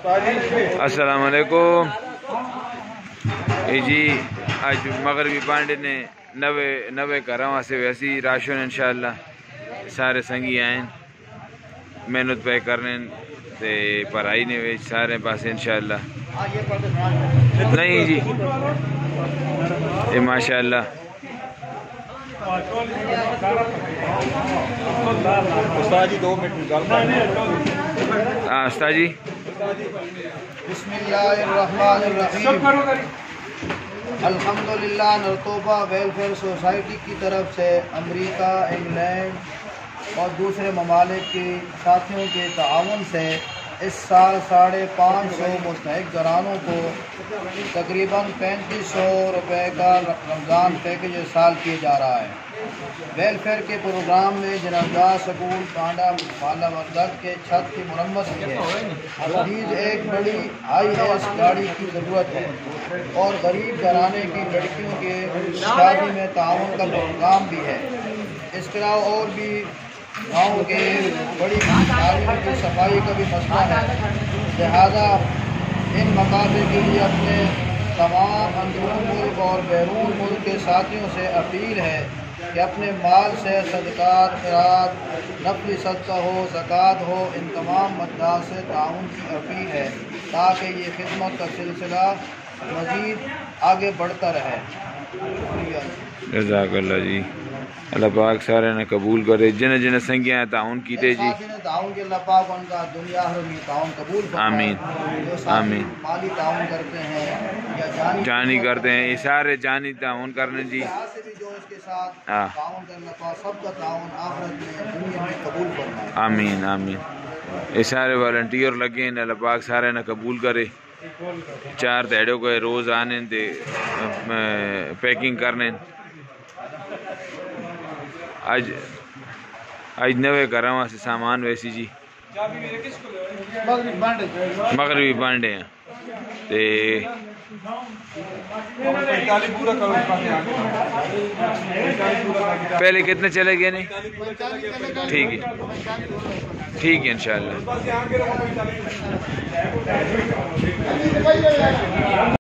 السلام علیکم جی آج مغربی پانڈے نے نوے گھراں سے ویسی راشن انشاءاللہ سارے سنگی آئیں محنت پہ کرنے تے پڑھائی نے ویچ سارے پاس انشاءاللہ نہیں جی ماشاءاللہ استاد جی 2 منٹ استاد جی بسم اللہ الرحمن الرحیم الحمدللہ نرتوبہ ویلفیئر سوسائٹی کی طرف سے امریکہ، انگلینڈ اور دوسرے ممالک کے ساتھیوں کے تعاون سے اس سال 550 مستحق گھرانوں کو تقریباً 3500 روپے کا رمضان پیکج اس سال کیا جا رہا ہے۔ ویلفیئر کے پروگرام میں جنابدار سکول پانڈا بالا وردک کے چھت کی مرمت کی ہے۔ مزید ایک بڑی IS گاڑی کی ضرورت ہے اور غریب گھرانے کی لڑکیوں کے شادی میں تعاون کا پروگرام بھی ہے۔ اس کے علاوہ اور بھی گاؤں کے بڑی نالیوں کی صفائی کا بھی مسئلہ ہے، لہذا ان مقاصد کے لیے اپنے تمام اندرون ملک اور بیرون ملک کے ساتھیوں سے اپیل ہے کہ اپنے مال سے صدقات، خیرات، نفلی صدقہ ہو، زکوٰۃ ہو، ان تمام مددات سے تعاون کی اپیل ہے تاکہ یہ خدمت کا سلسلہ مزید آگے بڑھتا رہے۔ جزاک اللہ جی، اللہ پاک سارے نے قبول کرے، جن سنگیاں تعاون کیتے جی، تعاون کے اللہ پاک ان کا دنیا آخرت میں تعاون قبول فرمائے۔ آمین آمین۔ مالی تعاون کرتے ہیں یا جانی کرتے ہیں، یہ سارے جانی تعاون کرنے جی، سے بھی جو اس کے ساتھ تعاون کرنا پاک سب کا تعاون آخرت میں دنیا میں قبول فرمائے۔ آمین آمین۔ یہ سارے والنٹیئر لگے ہیں، اللہ پاک سارے نے قبول کرے۔ 4 دیڑوں کو روز آنے تے پیکنگ کرنے، آج نوے گھراں سے سامان ویسی جی مغربی پانڈے ہیں تے پہلے کتنے چلے گئے نہیں؟ ٹھیک ہے انشاءاللہ۔